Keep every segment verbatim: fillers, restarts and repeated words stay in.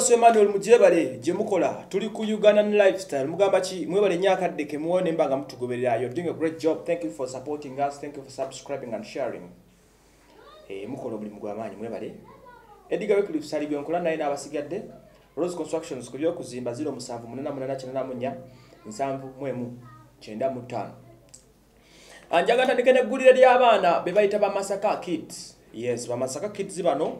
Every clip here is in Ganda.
boss Emmanuel Mujebale je mukola tuli ku Ugandan lifestyle mugamba chi mwebale nyaka deke muone mbanga mutugoberera. You're doing a great job. Thank you for supporting us. Thank you for subscribing and sharing. Eh mukola buli mugwamanyi mwebale. Ediga wekuli kusalibiyo nkola naye n'abasigadde. Rose Constructions kulyo kuzimba zero musanvu munana munana kinana munya nsanvu mwemu kyenda mu ttaano. Anjaga tandike ne gulire ly'abaana be bayita ba Masaka Kids. Yes, ba Masaka Kids bano.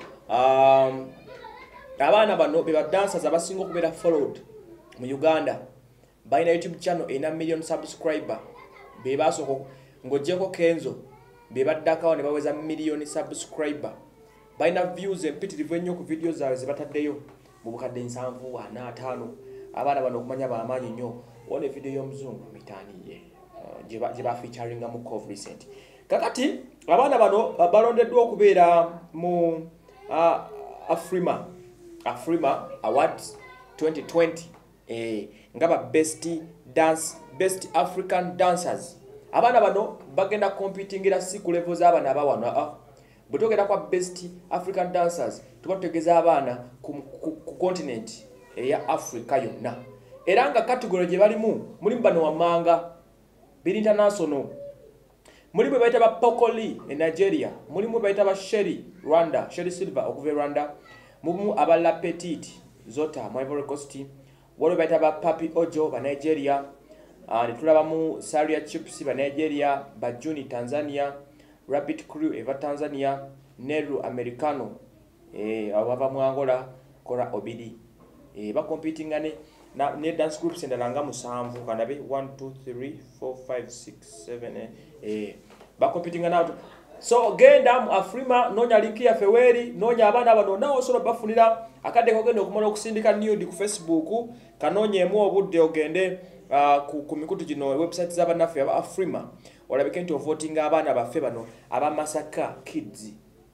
Um Abana bano be ba dancers abasinga okubeera followed mu Uganda. Bayina YouTube channel ena million subscriber. Be basoko ngojeko Kenzo. Be baddakawo ne baweza million subscriber. Bayina views empitirivu ennyo ku videos zaabwe zibataddeyo mu bukadde nsanvu ana ataano. Abana bano okumanya bamaanyi nnyo. One video y'omuzungu mitaaniye. Uh, je ba featuring mu Cove recent. Kakati abana bano uh, balondeddwa okubeera mu uh, Afrima Afrima Awards twenty twenty eh ngaba best dance best African dancers. Abana bano bagenda competing ira siku levels abana abawano ah butogera kwa best African dancers tubategeza abana ku, ku, ku continent ya Africa yonna. Era nga category gye balimu mulimu bano wamanga bili international. Mulimu bayita ba Pokoli in Nigeria, mulimu bayita ba Sherry Rwanda, Sherry Silver okuva Rwanda. Mumu abala Petit Zota mu Ivory Coast, walo bayita ba Papi Ojo ba Nigeria, uh, netulaba mu Saria Chips ba Nigeria, ba Juni Tanzania, Rabbit Crew eva Tanzania, Neru Americano eh abava mu Angola, Kora Obidi eh ba competing ane na ne dance groups endalanga musanvu kanabe one two three four five six seven eh ba competing ane. So genda mu Afrima nonya linki ya Feweri nonya abana bano nawo solo bafunira akade kogenda okumala okusindika nude ku Facebook kanonye mu obudde ogende uh, ku, ku mikutu gino website z'abanafe aba Afrima olabike nti voting abana bafe bano aba Masaka Kids.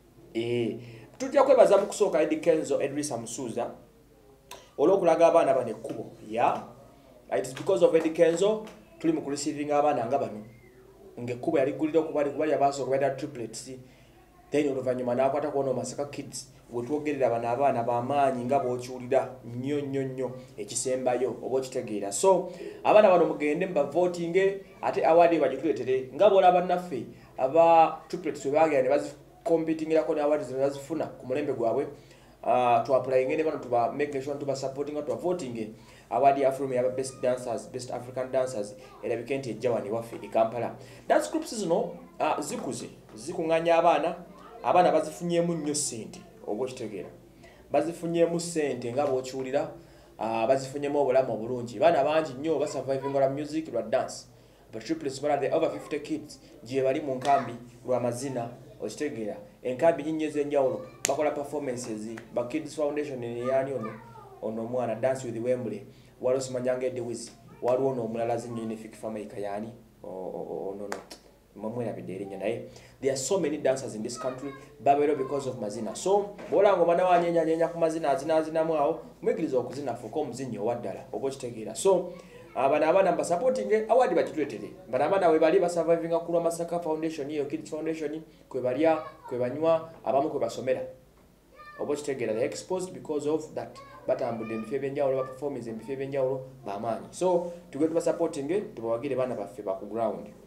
Eh tutya kwebaza mu kusooka Eddie Kenzo Edrisa Musuza olokulaga abana bane kubo ya yeah. It is because of Eddie Kenzo tuli mu receiving abana nga bano ngekuba yali gulira okubali kubali abaso kubada triplets then oluvanyuma nakwata kuona Masaka Kids wetwogerera bana abana bamaanyi nga bokyulira nnyo nnyo nnyo ekisembayo obo kitegeera. So abana bano mugende mba voting ate award bagituletere nga bola abanaffe aba triplets webaga ne bazi competing era ko award zinazifuna ku mulembe gwabwe. Uh, to apply ngene bano tuba make sure tuba supporting to voting award ya Afrima ya best dancers best African dancers era bikenti ejawani wafe e Kampala. Dance groups zino uh, zikuze zikunganya abana abana bazifunyemu nnyo sente obwo kitegeera bazifunyemu sente nga bokyulira uh, bazifunyemu obulamu obulungi bana bangi nnyo ba surviving la music lwa dance but triplets bara the over fifty kids je bali mu nkambi lwa mazina okitegeera enkambi nnyinyi enjawulo bakola performances ba Kids Foundation ne yani ono ono mwana dance with Wembley walo simanyanga Dewiz walo ono omulala zinyo ne fik famika yani ono no mamwe abideri naye. There are so many dancers in this country babero because of mazina. So bola ngoma na wanyenya nyenya ku mazina azina azina mwao mwekiriza okuzina fuko omuzinyo waddala obo kitegeera. So abana abana mba supporting award bakitwetere bana abana we bali ba surviving akulwa Masaka Foundation iyo Kids Foundation kwe balya kwe banywa abamu kwe basomera obo kitegeera they exposed because of that batambudde mbife benjawulo ba performance mbife benjawulo ba maanyi. So tugwe tuba supporting tubawagire bana baffe ba ku ground.